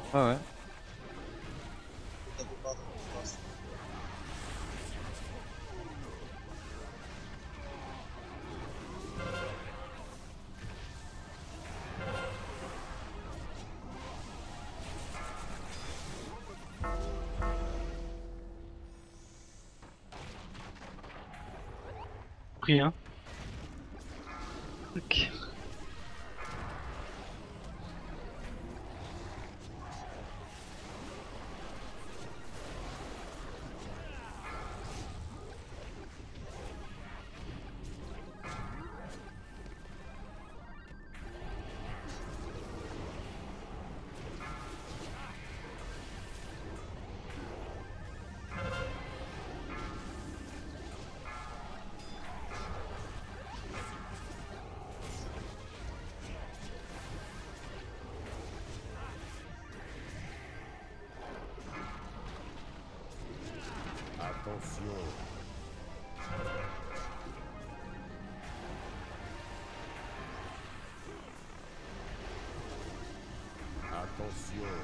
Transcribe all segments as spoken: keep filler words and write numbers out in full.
Ouais, ouais. Tapez pas dans le face. Pris, hein. Ok. Attention. Attention.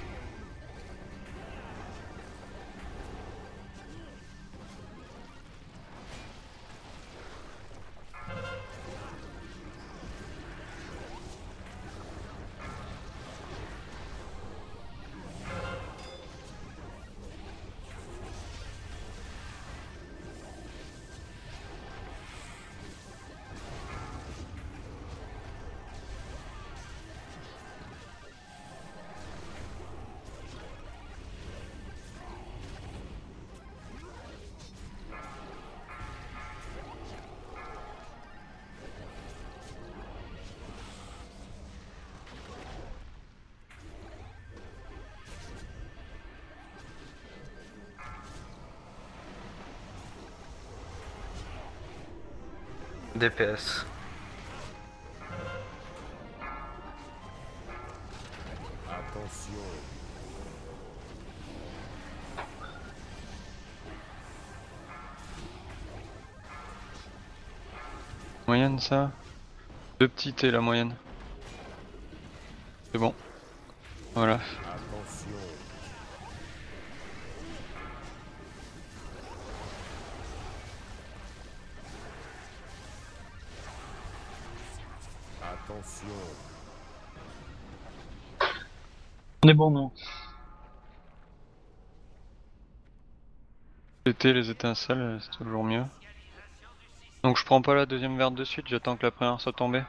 D P S. Attention. Moyenne ça. Deux petits T la moyenne. C'est bon. Voilà. Attention. Attention. On est bon, non? Les T, les étincelles, c'est toujours mieux. Donc je prends pas la deuxième verte de suite, j'attends que la première soit tombée.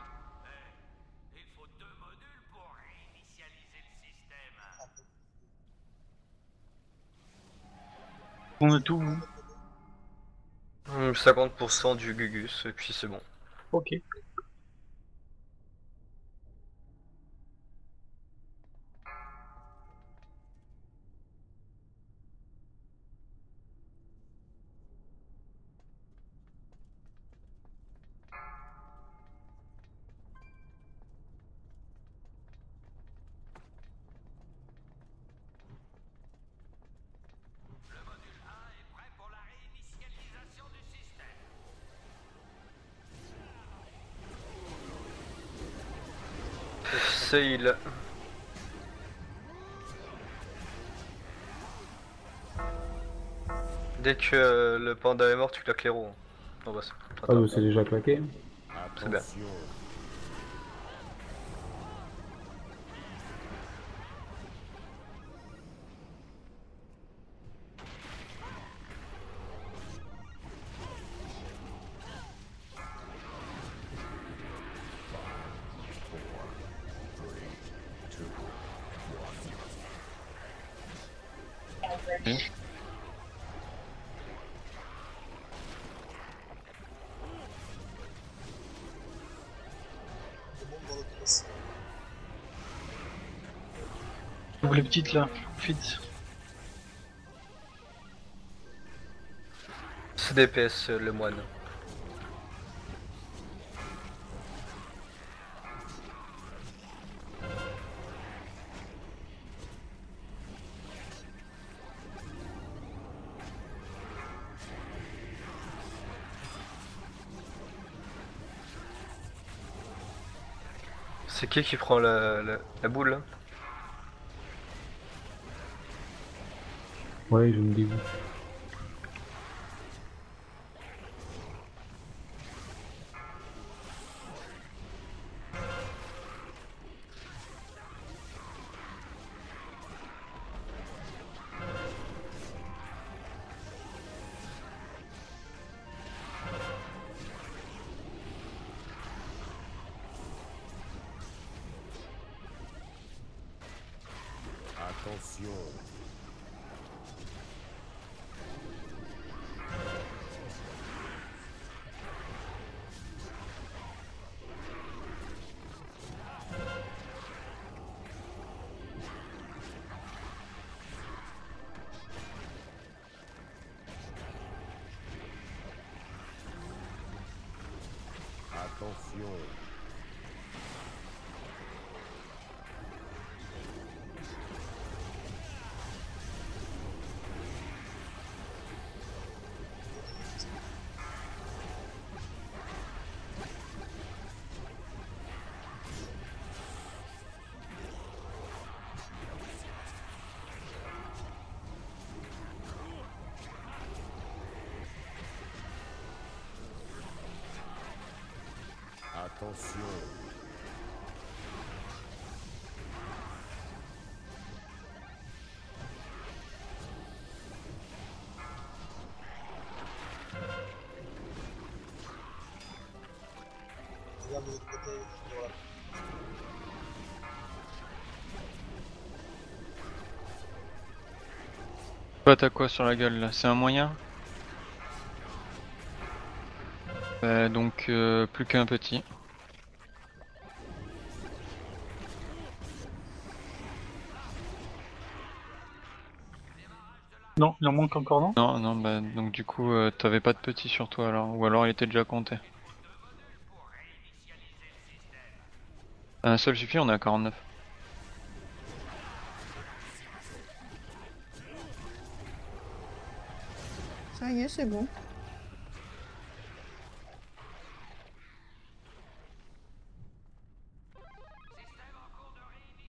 On a tout, vous. Hum, cinquante pour cent du Gugus, et puis c'est bon. Ok. Sail. Dès que euh, le panda est mort, tu claques les roues. hein. Non, bah, c'est- Ah attends, bah c'est déjà claqué. c'est bien. Attention. Ok. Tout le monde dans l'autre pièce. Ouvre les petites là, vite. C'est D P S, euh, le moine. C'est qui qui prend la, la, la boule là? Ouais, je me dégoûte. Attention. Attention. Attention. Regarde de l'autre côté, voilà. Toi t'as quoi sur la gueule là? C'est un moyen? Bah, donc euh, plus qu'un petit. Non, il en manque encore, non? Non, non, bah donc du coup euh, t'avais pas de petit sur toi alors, ou alors il était déjà compté. Un seul suffit, on est à quarante-neuf. Ça y est, c'est bon.